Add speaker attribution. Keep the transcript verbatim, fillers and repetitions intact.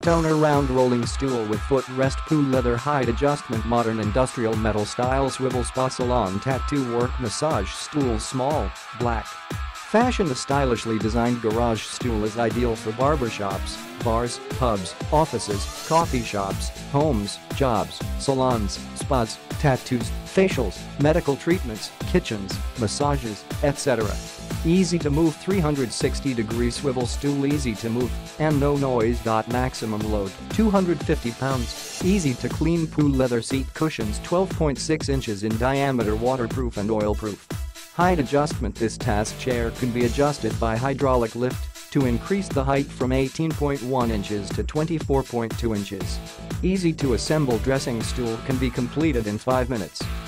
Speaker 1: Toner round rolling stool with footrest pool leather height adjustment modern industrial metal style swivel spa salon tattoo work massage stool small, black. Fashion The stylishly designed garage stool is ideal for barbershops, bars, pubs, offices, coffee shops, homes, jobs, salons, spas, tattoos, facials, medical treatments, kitchens, massages, et cetera. Easy to move three hundred sixty degree swivel stool easy to move and no noise.Maximum load two hundred fifty pounds. Easy to clean pool leather seat cushions twelve point six inches in diameter waterproof and oil-proof. Height adjustment This task chair can be adjusted by hydraulic lift to increase the height from eighteen point one inches to twenty-four point two inches. Easy to assemble dressing stool can be completed in five minutes.